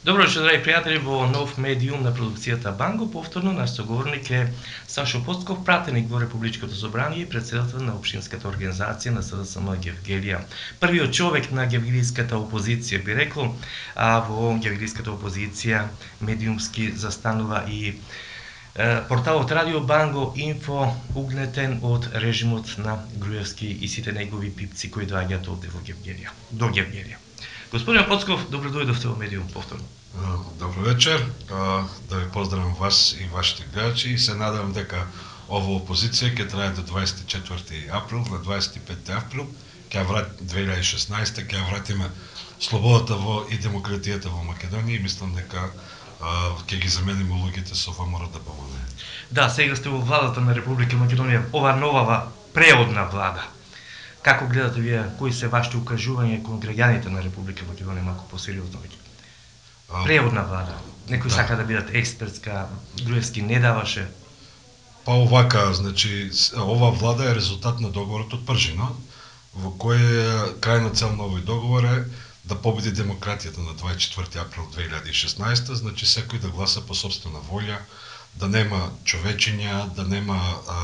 Добро вечер, драги пријатели, во нов медиум на продукцијата Банго. Повторно, наш соговорник е Сашо Поцков, пратеник во Републичкото собрание и председател на Општинската организација на СДСМ Гевгелија. Првиот човек на гевгелиската опозиција, би рекол, а во гевгелиската опозиција медиумски застанува и порталот Радио Банго Инфо, угнетен од режимот на Груевски и сите негови пипци кои доаѓаат овде во Гевгелија, до Гевгелија. Господин Поцков, добро дојдовте во медиум повторно. Добро вечер, да ви поздравам вас и вашите гледачи и се надевам дека ова опозиција ќе трае до 24 април, на 25 април ќе врат 2016, ќе вратиме слободата и демократијата во Македонија и мислам дека ќе ги замениме улогите со ВМРО ДПМН. Да, сега сте во владата на Република Македонија, ова нова преодна влада. Како гледате вие, кои се вашите укажувања кон граѓаните на Република Македонија, малку посериозно веќе? Преодна влада. Некои сака да бидат експертска, Груевски не даваше. Па овака, значи, ова влада е резултат на договорот од Пржино, во кој крајна цел на овој договор е да победи демократијата на 24 април 2016, значи секој да гласа по собствена волја, да нема човечиња, да нема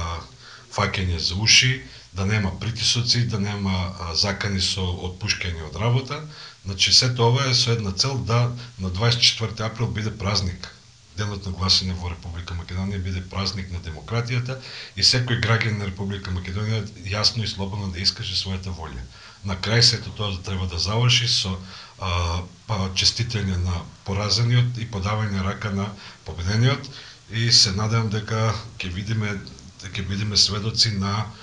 фаќање за уши, да нема притисоци, да нема закани со отпушкање од работа. Значи сето ова е со една цел да на 24 април биде празник. Денот на гласање во Република Македонија биде празник на демократијата и секој граѓанин на Република Македонија јасно и слободно да искаже својата волја. На крај сето тоа треба да заврши со честитање на поразениот и подавање рака на победениот и се надевам дека ќе бидеме сведоци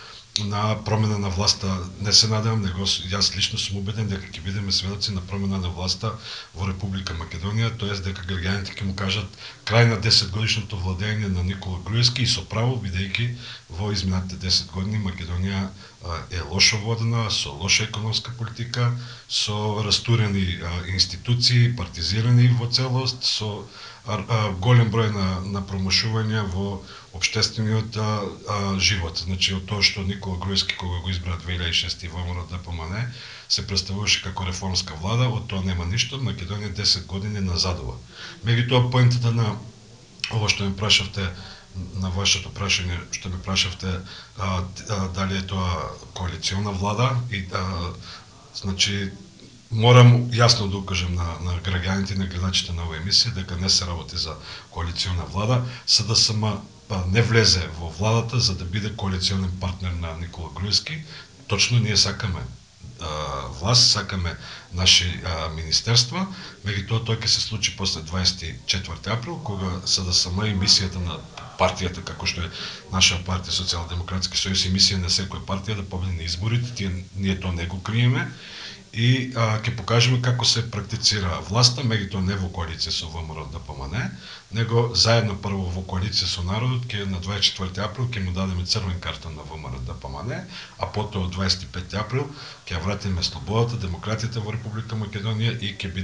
на промена на власта. Не се надевам, него јас лично сум убеден дека ќе бидеме сведоци на промена на власта во Република Македонија, тоест дека граѓаните ќе му кажат крај на 10 годишното владење на Никола Груевски и со право, бидејќи во изминатите 10 години Македонија е лошо водена, со лоша економска политика, со растурени институции, партизирани во целост, со голем број на промашувања во општествениот живот. Значи, од тоа што Никола Груевски, кога го избра 2006 и ВМРО ДПМН, се представуваше како реформска влада, од тоа нема ништо, Македонија 10 години назадува. Меѓутоа, поентата на ова што ме прашавте, на вашето прашање, што ме прашавте, дали е тоа коалициона влада, и значи, морам јасно да укажам на граѓаните и на гледачите на оваа емисија дека не се работи за коалициона влада. СДСМ не влезе во владата за да биде коалиционен партнер на Никола Груевски. Точно ние сакаме власт, сакаме наши министерства, меѓутоа тоа ќе се случи после 24 април, кога СДСМ и мисијата на партијата, како што е наша партија Социјалдемократски сојуз и мисија на секоја партија да победи на изборите, ние тоа не го криеме и ќе покажеме како се практицира власта, меѓутоа не во коалиција со ВМРО ДПМН, него заедно прво во коалиција со народот, ќе на 24 април ќе му дадеме црвен картон на ВМРО ДПМН, а потоа 25 април ќе вратиме слободата, демократијата во Република Македонија и ќе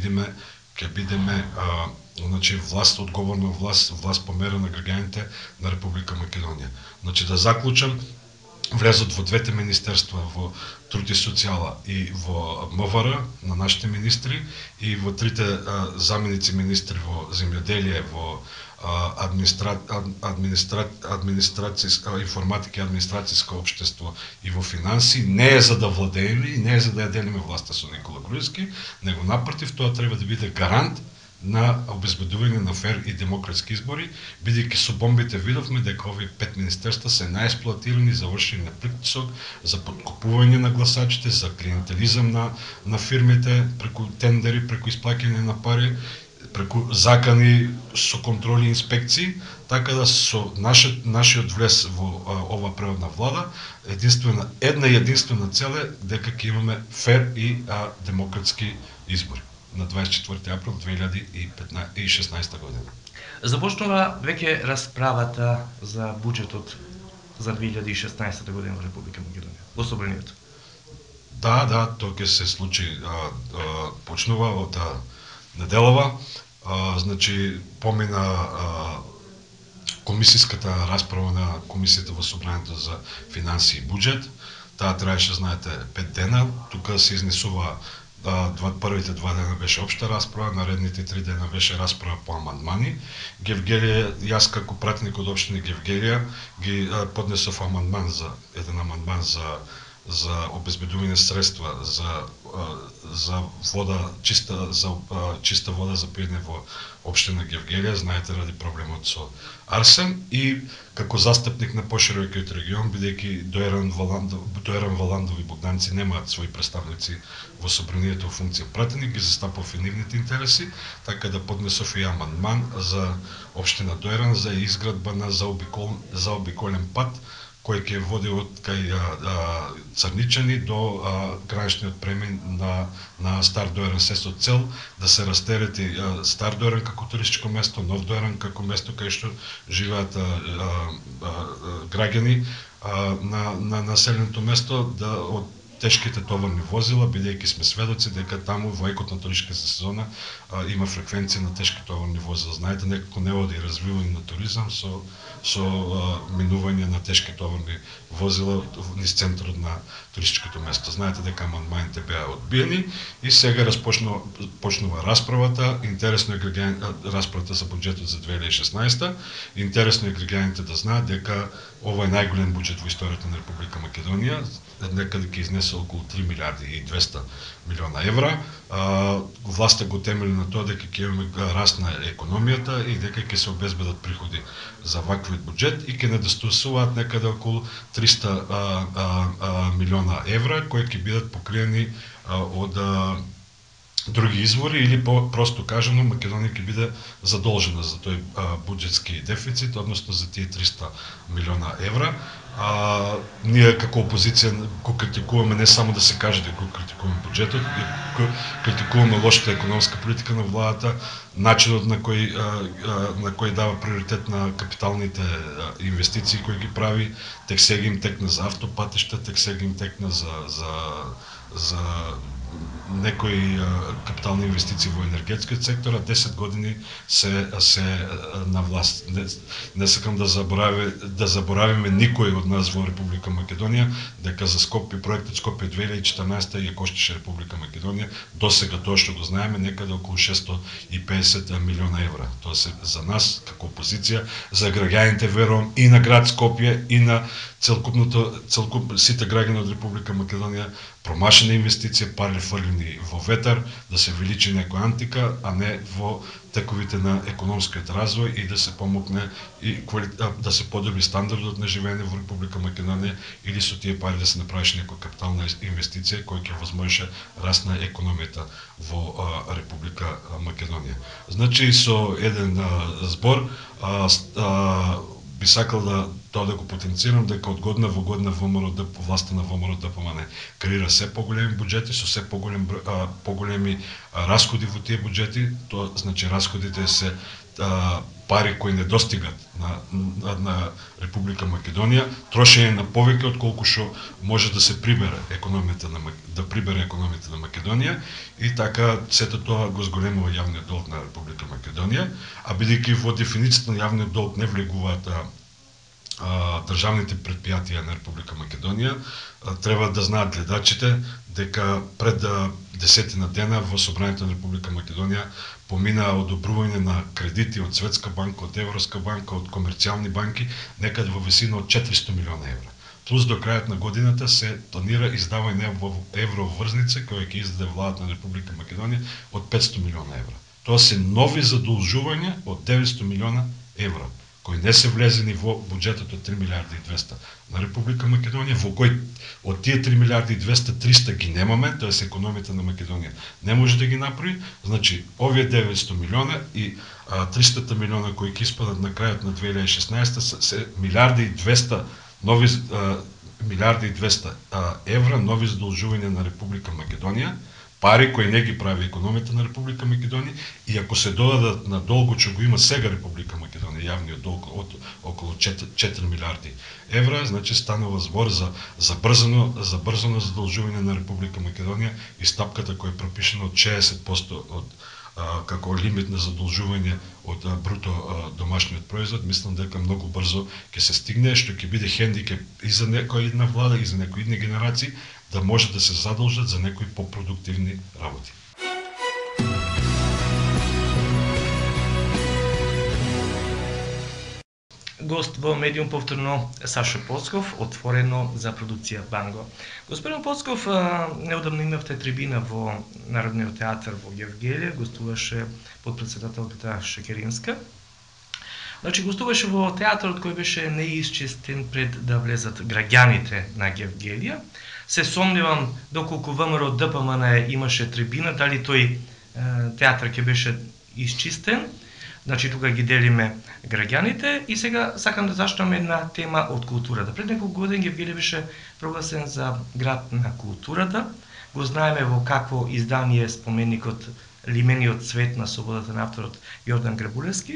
бидеме значи власт, одговорна власт померена на граѓаните на Република Македонија. Значи да заклучам, влезот во двете министерства, во Труд и социјала и во МВР на нашите министри и во трите заменици министри во земјоделие, во информатика и администрацијско општество и во финанси, не е за да владееме и не е за да ја делиме власта со Никола Груевски, него напротив, тоа треба да биде гарант на обезбедување на фер и демократски избори, бидејќи со бомбите видовме дека овие 5 министерства се најексплоатирани, завршени на притисок, за подкупување на гласачите, за клиентелизам на фирмите, преку тендери, преку исплаќање на пари, преку закани со контроли и инспекции, така да со нашиот влез во ова преодна влада, една единствена цел е дека ќе имаме фер и демократски избори на 24 април 2016 година. Започнува веќе расправата за буџетот за 2016 година во Република Македонија, во Собранието. Да, тоа ќе се случи, почнува од неделава, значи помина комисиската расправа на комисијата во Собранието за финанси и буџет. Таа траеше, знаете, 5 дена, тука се изнесува првите 2 дена беше општа расправа, наредните 3 дена беше расправа по амандмани. Гевгелија, јас како пратеник од општина Гевгелија ги поднесов еден амандман за обезбедување средства за вода, чиста вода за пиење во општина Гевгелија, знаете, ради проблемот со арсен, и како застапник на поширокиот регион, бидејќи Доеран Валандов и Богданци немаат своји представници во собранието во функција пратеник, ги застапов и нивните интереси, така да поднесов и амандман за општина Доеран за изградба на заобиколен пат кој ќе води од кај Црничани до граничниот премин на Стар Доеран, се со цел да се растерети Стар Доеран како туристичко место, Нов Доеран како место кај што живеат граѓани на населеното место, од тешките товарни возила, бидејќи сме сведоци дека таму во екот на туристичка сезона има фреквенција на тешки товарни возила. Знаете, некако не оди развивање на туризам со минување на тешки товарни возила низ центарот на туристичкото место. Знаете дека амандманите беа одбиени и сега почнува расправата. Интересно е расправата за буџетот за 2016. Интересно е граѓаните да знаат дека ова е најголем буџет во историјата на Република Македонија, некаде ќе изнесе околу 3 милиарди и 200 милиона евра. Власта го темели на тоа дека ќе имаме раст на економијата и дека ќе се обезбедат приходи за ваквиот буџет и ќе недостасуваат некаде околу 300 милиона евра кои ќе бидат покриени од други извори, или просто кажано Македонија ќе биде задолжена за тој буџетски дефицит, односно за тие 300 милиона евра. Ние како опозиција го критикуваме, не само да се каже дека го критикуваме буџетот, критикуваме лошата економска политика на владата, начинот на кој дава приоритет на капиталните инвестиции кои ги прави, тек сега им текна за автопатишта, тек сега им текна за некои капитални инвестиции во енергетскиот сектор, 10 години се на власт. Не сакам да заборавиме никој од нас во Република Македонија дека за проектот Скопје 2014 ја коштеше Република Македонија досега тоа што го знаеме некаде околу 650 милиона евра. Тоа се за нас како опозиција, за граѓаните верувам и на град Скопје и на сите граѓани од Република Македонија промашена инвестиција, пари фрлени во ветар, да се величи некоја антика, а не во тековите на економскиот развој и да се помогне и да се подобри стандардот на живење во Република Македонија, или со тие пари да се направише некоја капитална инвестиција која ќе возможеше раст на економијата во Република Македонија. Значи, со еден збор би сакал тоа да го потенцирам дека од година во година власта на ВМРО ДПМН креира се поголеми буџети со се поголеми расходи во тие буџети. Тоа значи расходите се пари кои не достигат на Република Македонија, трошење на повеќе отколку што може да се прибере економијата на Македонија, и така сето тоа го зголемува јавниот долг на Република Македонија, а бидејќи во дефиницијата на јавниот долг не влегуваат државните претпријатија на Република Македонија, треба да знаат гледачите дека пред 10 дена во Собранието на Република Македонија поминаа одобрување на кредити од Светска банка, од Европска банка, од комерцијални банки, некаде во висина од 400 милиона евра. Плюс до крајот на годината се планира издавање во евроврзница која ќе издаде владата на Република Македонија од 500 милиона евра. Тоа се нови задолжувања од 900 милиона евра, кои не се влезени во буџетот од 3 милиарди и 200 на Република Македонија, во кој од тие 3 милиарди и 200, 300 ги немаме, тоа е економијата на Македонија не може да ги направи. Значи, овие 900 милиона и 300 милиона кои ќе испадат на крајот на 2016 се милиарди и 200 евра нови задолжувања на Република Македонија, пари кои не ги прави економијата на Република Македонија, и ако се додадат на долгот што го има сега Република Македонија, јавниот долг од околу 4 милиарди евра, значи станува збор за забрзано задолжување на Република Македонија, и стапката која е пропишена од 60% како лимит на задолжување од бруто домашниот производ, мислам дека многу брзо ќе се стигне, што ќе биде хендикеп и за некоја една влада и за некои идни генерации, да може да се задолжат за некои по-продуктивни работи. Гост во Медиум повторно Сашо Поцков, отворено за продукција Банго. Господин Поцков, неодамно имавте трибина во Народниот театар во Гевгелија, гостуваше подпредседателката Шекеринска. Значи, гостуваше во театарот кој беше неисчистен пред да влезат граѓаните на Гевгелија. Се сомневам доколку ВМРО ДПМН имаше трибина, дали тој театар ќе беше исчистен. Значи, тука ги делиме граѓаните и сега сакам да зачнам една тема од културата. Пред неколку години Гевгелија беше прогласен за град на културата. Го знаеме во какво издание споменикот Лимениот цвет на слободата на авторот Јордан Грабулевски.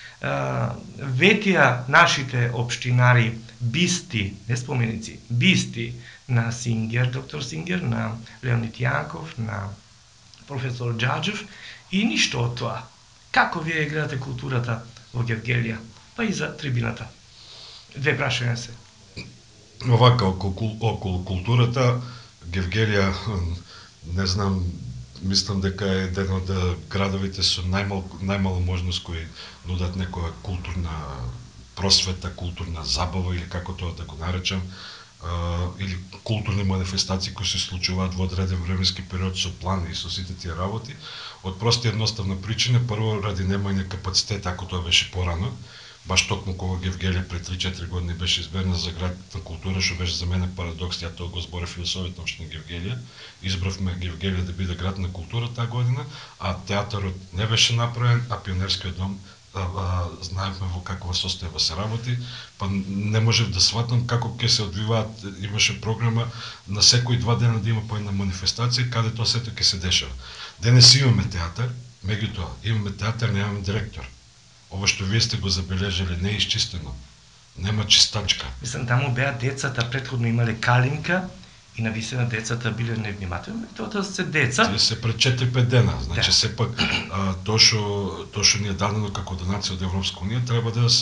Ветија нашите општинари бисти, не споменици, бисти на Сингер, доктор Сингер, на Леонид Јанков, на професор Џаџев и ништо од тоа. Како вие гледате културата во Гевгелија, па и за трибината? Две прашања се. Овака, околу културата, Гевгелија, не знам, мислам дека е еден од градовите со најмало можност кои нудат некоја културна просвета, културна забава или како тоа да го наречам, или културни манифестации кои се случуваат во одреден временски период со план и со сите тие работи, од проста и едноставна причина, прво ради немање капацитет, ако тоа беше порано, баш токму кога Гевгелија пред 3-4 години беше изберна за град на култура, што беше за мене парадокс, ја тоа го зборев и во Совет на општина Гевгелија. Избравме Гевгелија да биде град на култура таа година, а театарот не беше направен, а Пионерскиот дом знаевме во каква состојба се работи, па не можев да сватам како ќе се одвиваат, имаше програма на секои 2 дена да има по една манифестација, каде тоа сето ќе се дешава. Денес имаме театар, меѓутоа имаме театар, немаме директор. Ова што вие сте го забележали не е исчистено. Нема чистачка. Мислам, таму беа децата, претходно имале калинка и навистина децата биле невнимателни. Тоа се деца. Тие се пред 4-5 дена. Значи, сепак, тоа што ни е дадено како донација од Европска унија, треба да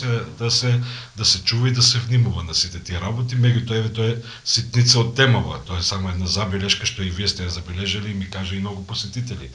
се чува и да се внимува на сите тие работи. Меѓутоа, тоа е ситница од темава. Тоа е само една забелешка што и вие сте ја забележали и ми кажа и многу посетители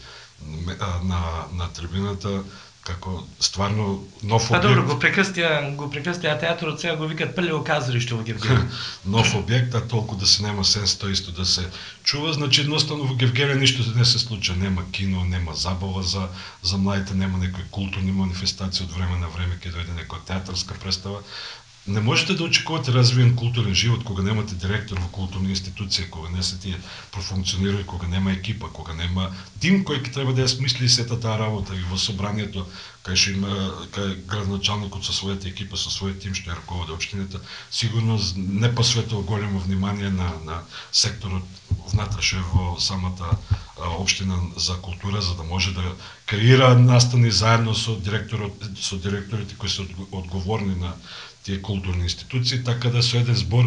на трибината, како стварно нов објект. Па добро, го прекрстија театарот, сега го викат прљево казалиште во Гевгелија. Нов објект, а толку да се нема сенс тоа исто да се чува, значи едноставно во Гевгелија ништо не се случува, нема кино, нема забава за младите, нема некои културни манифестации од време на време ќе дојде некоја театарска представа. Не можете да очекувате развиен културен живот кога немате директор во културна институција, кога не се тие профункционираат, кога нема екипа, кога нема тим кој ќе треба да ја смисли сета таа работа и во собранието кај градоначалникот со својата екипа, со својот тим што ја раководи општината, сигурно не посветува големо внимание на секторот внатрешен во самата општина за култура, за да може да креира настани заедно со директорите кои се одговорни на тие културни институции, така да со еден збор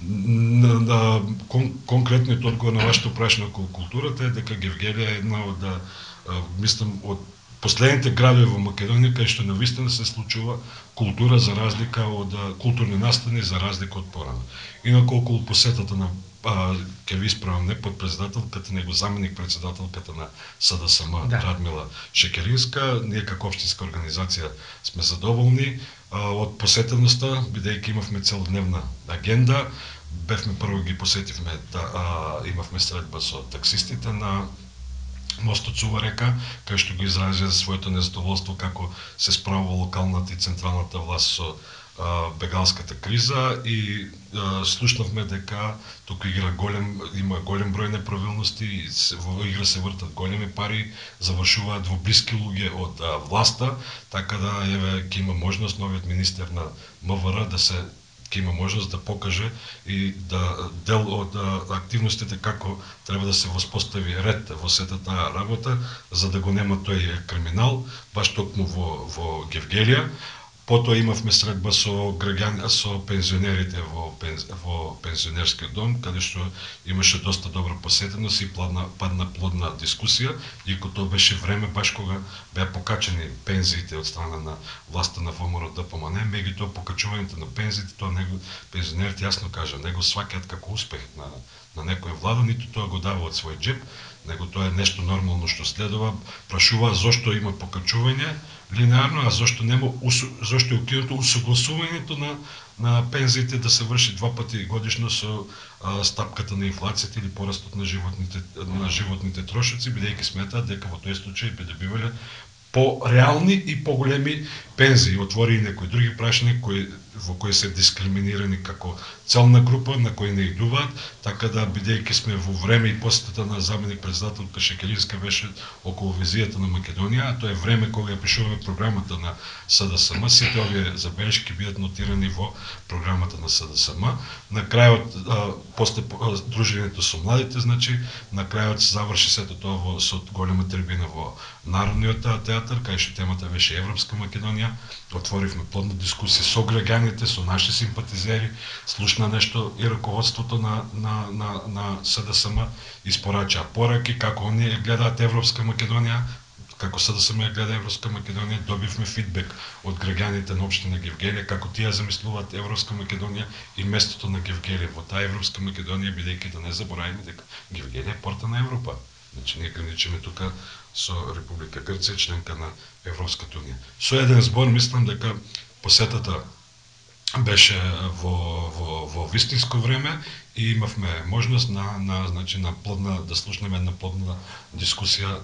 конкретниот одговор на вашето прашање околу културата е дека Гевгелија е една од, мислам, од последните градови во Македонија кај што навистина се случува култура за разлика од културни настани за разлика од порано. Инаку околу посетата на ќе ви исправам не подпредседателката, него заменик председателката на СДСМ Радмила Шекеринска, ние како општинска организација сме задоволни од посетеноста, бидејќи имавме целодневна агенда. Бевме прво ги посетивме, имавме средба со таксистите на мостот Сува река, кај што го изразија за своето незадоволство како се справува локалната и централната власт со бегалската криза и слушнавме дека тука има голем број неправилности, во игра се вртат големи пари, завршуваат во блиски луѓе од власта, така да ќе има можност новиот министер на МВР ќе има можност да покаже и да дел од активностите како треба да се воспостави ред во сета таа работа, за да го нема тој криминал, баш токму во Гевгелија. Потоа имавме средба со пензионерите во пензионерскиот дом, каде што имаше доста добра посетеност и падна плодна дискусија, иако тоа беше време баш кога беа покачени пензиите од страна на власта на ВМРО ДПМН, меѓутоа покачувањето на пензиите, тоа пензионерите јасно кажа, него сваќаат како успех на некоја влада, ниту тоа го дава од свој джеб, него тоа е нешто нормално што следува, прашува зошто има покачување линеарно, а зошто зошто е укинуто усогласувањето на пензиите да се врши 2 пати годишно со стапката на инфлацијата или порастот на животните трошоци, бидејќи сметаат дека во тој случај би добивале по-реални и по-големи пензии. Отвори и некои други прашања во кои се дискриминирани како целна група, на кои не идуваат, така да бидејќи сме во време и посетата на заменик председателка Шекелинска беше околу визијата на Македонија, а тоа е време кога ја пишуваме програмата на СДСМ, сите овие забелешки бидат нотирани во програмата на СДСМ. На крајот, после дружењето со младите, значи, на крајот се заврши сето тоа со голема трибина во Народниот театар, кај што темата беше Европска Македонија. Отворивме плодна дискусија со граѓаните, со наши симпатизери, слушна нешто и раководството на СДСМ, испорача пораки како оние гледаат Европска Македонија, како СДСМ ја гледа Европска Македонија, добивме фидбек од граѓаните на општина Гевгелија, како тие замислуваат Европска Македонија и местото на Гевгелија во таа Европска Македонија, бидејќи да не забораваме дека Гевгелија е порта на Европа. Значи, ние граничиме тука со Република Грција, членка на Европската унија. Со еден збор, мислам дека посетата беше во вистинско време и имавме можност значи, да слушнеме една плодна дискусија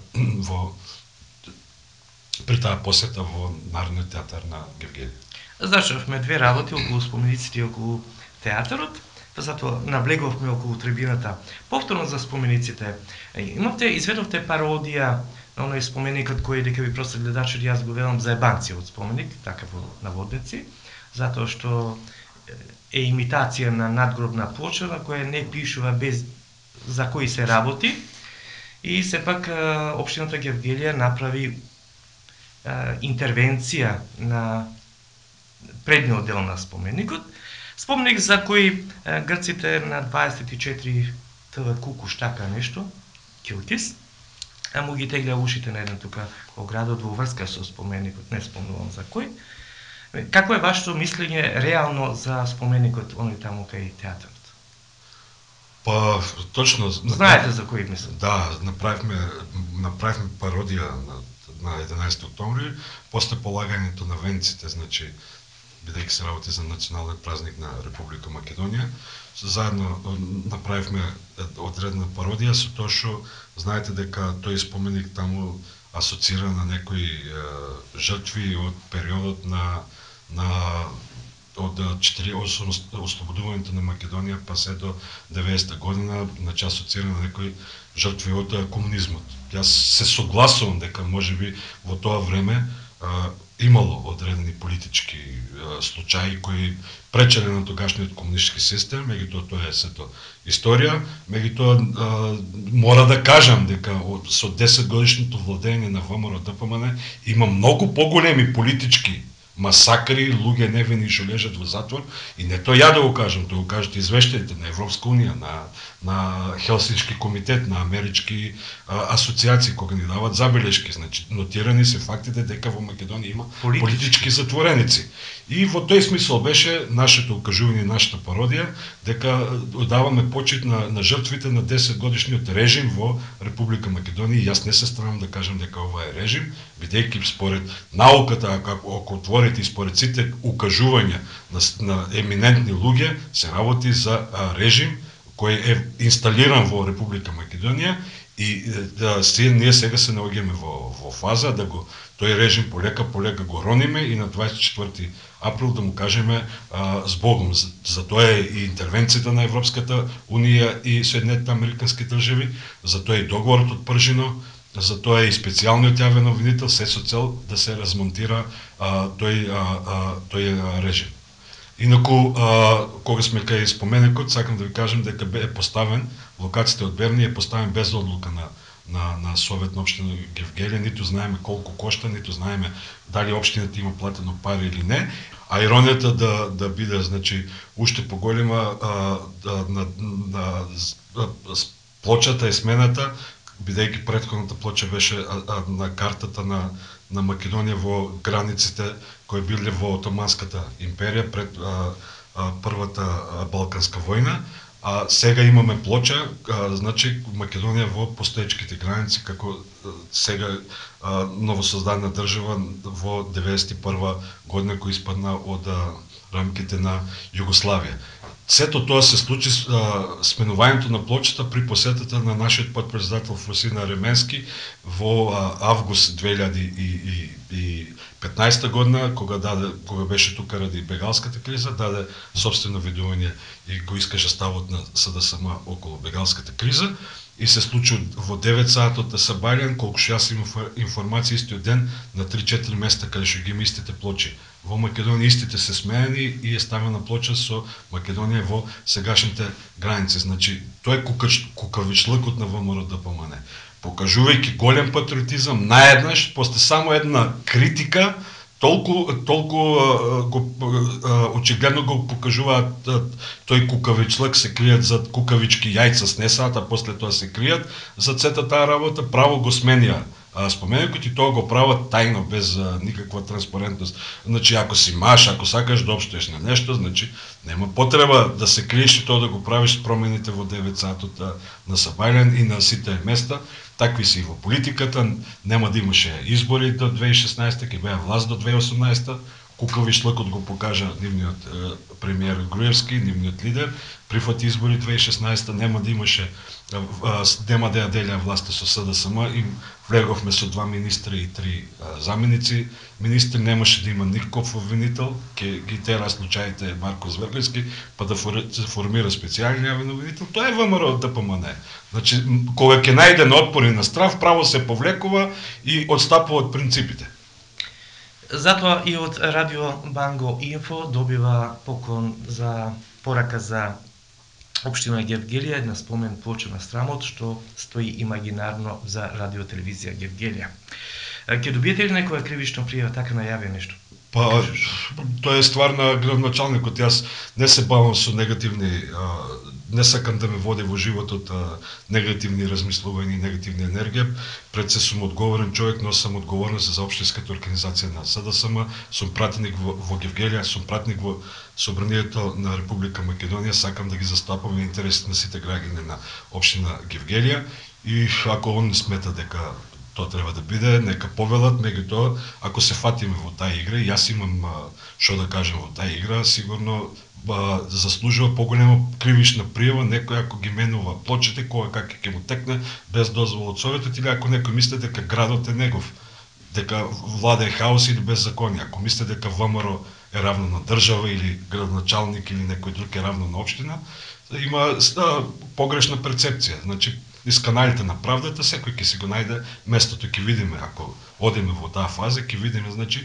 при таа посета во Народниот театар на Гевгелија. Зачнавме две работи околу спомениците и околу театарот, затоа навлеговме околу трибината. Повторно за спомениците. Изведовте пародија на оној споменикот кој, дека ви просто гледачи, јас го велам за ебанци од споменик, така во наводници, затоа што е имитација на надгробна плоча на која не пишува без за кои се работи, и сепак општината Гевгелија направи интервенција на предниот дел на споменикот, споменик за кој грците на 24 ТВ Кукуш, така нешто, Килтис, а му ги тегля ушите на еден тука во градот во врска со споменикот, не спомнувам за кој. Какво е вашето мислење реално за споменикот оној таму кај театарот? Па, точно... Знаете за кој мислам? Да, направивме пародија на 11 октомври, после полагањето на венците, значи, бидејќи се работи за национален празник на Република Македонија, заедно направивме одредна пародија со тоа што знаете дека тој споменик таму асоцира на некои жртви од периодот од ослободувањето на Македонија па се до 90-та година, значи асоцира на некои жртви од комунизмот. Јас се согласувам дека можеби во тоа време имало одредени политички случаи кои пречеле на тогашниот комунистички систем, меѓутоа тоа е сето историја, меѓутоа мора да кажам дека со 10 годишното владење на ВМРО ДПМН има многу поголеми политички масакри, луѓе невини што лежат во затвор, и не тоа ја да го кажам, тоа го кажат извештаите на Европска унија, на Хелсиншки комитет, на амерички асоциации кога ни дават забелешки, значи нотирани се фактите дека во Македонија има политички затвореници. И во тој смисол беше нашето укажување, нашата пародија, дека даваме почит на жртвите на 10 годишниот режим во Република Македонија. Јас не се страмам да кажам дека ова е режим, бидејќи според науката, ако отворите и според сите укажувања на еминентни луѓе, се работи за режим кој е инсталиран во Република Македонија, и ние сега се наоѓаме во фаза да го тој режим полека го рониме и на 24 април да му кажеме збогом. За тоа е и интервенцијата на Европската унија и Соединетите американски држави, за тоа е и договорот од Пржино, за тоа е и специјалниот јавен обвинител, се со цел да се размонтира тој режим. Инаку, кога сме кај споменикот, сакам да ви кажам дека е поставен, локацијата од Берни е поставен без одлука на Совет на општина Гевгелија, ниту знаеме колку кошта, ниту знаеме дали општината има платено пари или не, а иронијата да биде, значи, уште поголема, плочата е смената, бидејќи претходната плоча беше на картата на Македонија во границите кои биле во Отоманската империја пред Првата Балканска војна, А сега имаме плоча, значи Македонија во постоечките граници, како сега новосоздадена држава во 91 година која испадна од рамките на Југославија. Сето тоа се случи сменувањето на плочата при посетата на нашиот подпредседател Фросина Ременски во август 2015 година, кога беше тука ради бегалската криза, даде собствено видување и го искаше ставот на СДСМ околу бегалската криза и се случи во 9 саатот на Сабајлен, колку што јас имам информација истиот ден на 3-4 места каде што ги има истите плочи. Во Македонија истите се сменени и е ставена плоча со Македонија во сегашните граници. Значи, тоа е кукавичлъкот на ВМРО ДПМН. Покажувајќи голем патриотизам, наеднаш, после само една критика, толку очигледно го покажуваат тој кукавичлък, се кријат зад кукавички јајца снесаат, а после тоа се кријат за цета таа работа, право го сменија споменикот и тоа го прават тајно, без никаква транспарентност. Значи, ако си маш, ако сакаш да обстоеш на нешто, значи, нема потреба да се криеш и тоа да го правиш промените во 9 сатот на Сабајлен и на сите места. Такви си и во политиката, нема да имаше избори до 2016, ќе беа власт до 2018. Кукавичлъкот го покажа нивниот премиер Груевски, нивниот лидер, прифати избори 2016, нема да имаше, нема да ја делеа власта со СДСМ, и влеговме со 2 министри и 3 заменици министри, немаше да има никаков обвинител, ќе ги тера случаите Марко Зверлевски, па да се формира специјален јавен обвинител. Тоа е ВМРО ДПМН. Значи, кога ќе најде на отпори на страв, право се повлекува и одстапува од принципите. Затоа и од Радио Банго Инфо добива поклон за порака за Општина Гевгелија, една спомен плоча на срамот, што стои имагинарно за радио телевизија Гевгелија. Ќе добиете ли некоја кривична пријава, така најави нешто? Па, тоа е ствар на градоначалникот. Јас не се бавам со негативни, не сакам да ме води во животот негативни размислувања и негативна енергија. Пред се сум одговорен човек, носам одговорност за општинската организација на СДСМ, сум пратеник во Гевгелија, сум пратеник во Собранието на Република Македонија, сакам да ги застапам интересите на сите граѓани на општина Гевгелија, и ако он не смета дека тоа треба да биде, нека повелат, меѓутоа, ако се фатиме во таа игра, и јас имам што да кажам во таа игра, сигурно заслужува поголема кривична пријава некој ако ги менува плочите, кога како ќе му текне без дозвола од Советот, или ако некој мисли дека градот е негов, дека владее хаос или беззаконие, ако мисли дека ВМРО е равно на држава или градоначалник или некој друг е равно на општина, има погрешна перцепција. Значи, низ каналите на правдата секој ќе си го најде местото, ќе видиме, ако одиме во таа фаза, ќе видиме, значи,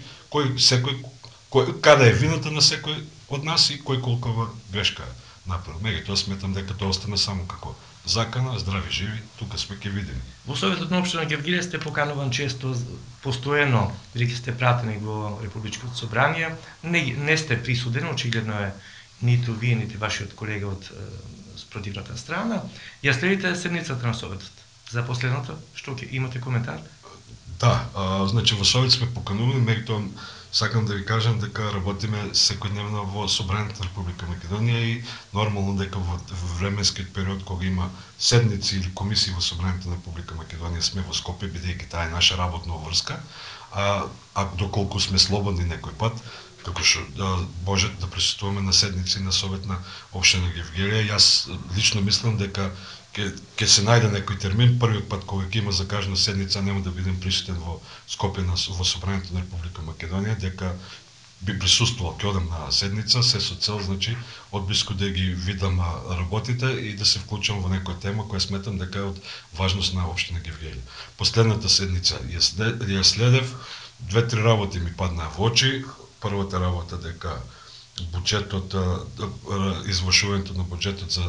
каде е вината на секој од нас и кој колкова грешка направил. Меѓутоа сметам дека тоа остане само како закана, здрави живи, тука сме, ќе видиме. Во Советот на општина Гевгелија сте покануван често, постојано, бидејќи сте пратеник во Републичкото собрание, не сте присуден, очигледно е ниту вие, ниту вашиот колега од спротивната страна. Ја следите седницата на Советот. За последното, што имате коментар? Да, значи во Совет сме поканувани, меѓутоа сакам да ви кажам дека работиме секојдневно во Собранието на Република Македонија и нормално дека во временскиот период кога има седници или комисии во Собранието на Република Македонија сме во Скопје, бидејќи таа е наша работна обврска, а доколку сме слободни некој пат, како што може да присуствуваме на седници на Совет на општина Гевгелија, јас лично мислам дека ќе се најде некој термин, првиот пат кога ќе има закажана седница, нема да бидем присутен во Скопје во Собранието на Република Македонија, дека би присуствувал, ќе одам на седница, се со цел, значи, одблиску да ги видам работите и да се вклучам во некоја тема која сметам дека е од важност на општина Гевгелија. Последната седница ја следев, 2-3 работи ми паднаа во очи. Првата работа дека буџетот, извршувањето на буџетот за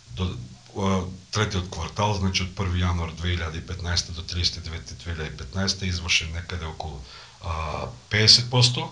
третиот квартал, значи од 1 јануар 2015 до 39 2015 извршен некаде околу 50%,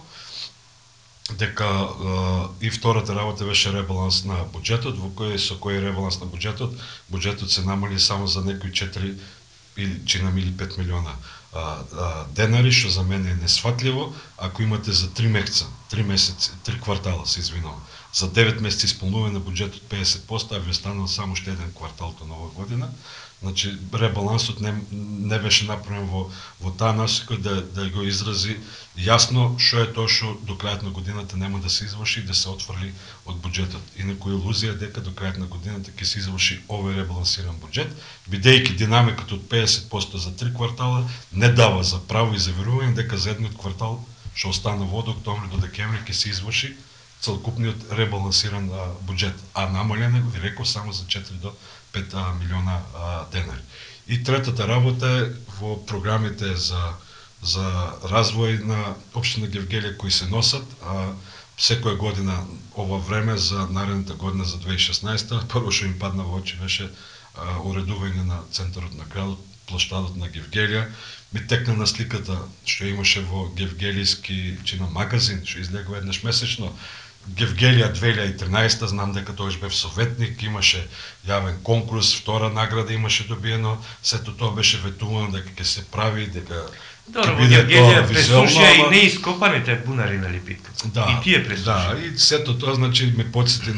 дека и втората работа беше ребаланс на буџетот, со кој ребаланс на буџетот се намали само за некои 4 или чинам или 5 милиона денари, што за мене е несфатливо, ако имате за 3 месеца, 3 квартала, се извинувам. за 9 месеца исполнување на буџет од 50%, а ви останал само уште еден квартал до нова година. Значи ребалансот не беше направен во таа насока да го изрази јасно што е тоа што до крајот на годината нема да се изврши и да се отфрли од буџетот. Инаку илузија дека до крајот на годината ќе се изврши овој ребалансиран буџет, бидејќи динамиката од 50% за 3 квартала не дава за право и за верување дека за едниот квартал што остана од октомври до декември ќе се изврши целокупниот ребалансиран буџет, а намален е, ви реков, само за 4 до 5 милиона денари. И третата работа е во програмите за развој на општина Гевгелија кои се носат секоја година ова време за наредната година за 2016. Прво што им падна во очи беше уредување на центарот на градот, плоштадот на Гевгелија. Ми текна на сликата што имаше во Гевгелијски чина магазин, што излегува еднаш месечно. Гевгелија 2013, знам дека тоаш бев советник, имаше јавен конкурс, втора награда имаше добиено, сето тоа беше ветувано дека ќе се прави, дека Добро, во Гевгелија пресушија и неископаните бунари на Липитката. Да, и тие пресушија. Да, и сето тоа значи ме потсети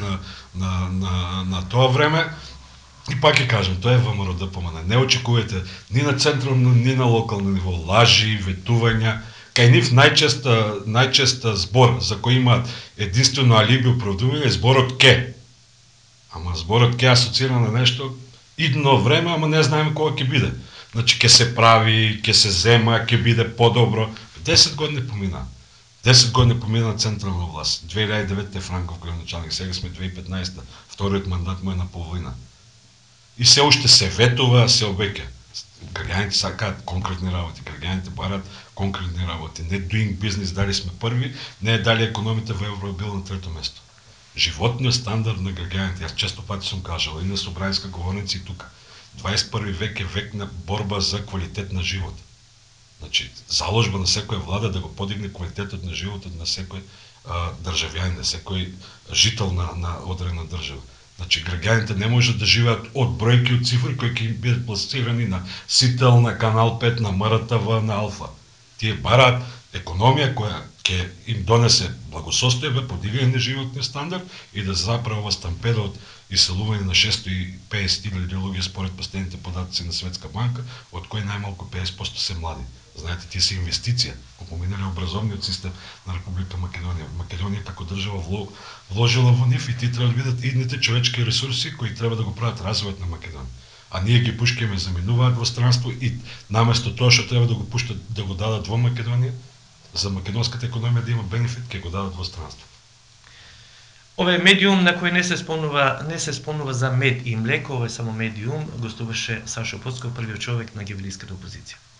на тоа време. И пак ќе кажам, тоа е ВМРО ДПМН. Не очекувате ни на централно, ни на локално ниво лажи, ветувања. Кај нив најчест збор за кој имаат единствено алиби оправдување е зборот ке. Ама зборот ке асоцира на нешто идно време, ама не знаеме кога ќе биде. Значи ќе се прави, ќе се зема, ќе биде подобро. 10 години помина. 10 години помина централна власт. 2009 Франков градоначалник, сега сме 2015, вториот мандат му е на половина. И се уште се ветува, се обеќа. Граѓаните сакаат конкретни работи, граѓаните барат конкретни работи. Не doing business дали сме први, не е дали економите во евро бил на трето место. Животниот стандард на граѓаните, јас често пати сум кажал, и на собраниска говорници и тука. 21 век е век на борба за квалитет на живот. Значи, заложба на секоја влада да го подигне квалитетот на животот на секој државјанин, на секој жител на одредена држава. Значи, граѓаните не можат да живеат од бројки, од цифри кои ќе им бидат пласирани на Сител, на Канал 5, на МРТВ, на Алфа. Тие бараат економија која ќе им донесе благосостојба, подигање на животниот стандард и да заправи ова стампеда од иселување на 650.000 луѓе според последните податоци на Светска банка, од кои најмалку 50% се млади. Знаете, тие се инвестиција кои поминале образовниот систем на Република Македонија. Македонија како држава вложила во нив и тие треба да видат идните човечки ресурси кои треба да го прават развојот на Македонија. А ние ги пушкаме заминуваат во странство и наместо тоа што треба да го пуштат да го дадат во Македонија, за македонската економија да има бенефит, ќе го дадат во странство. Овој медиум на кој не се спомнува за мед и млеко, овој само медиум, гостуваше Сашо Поцков, првиот човек на гевгелиската опозиција.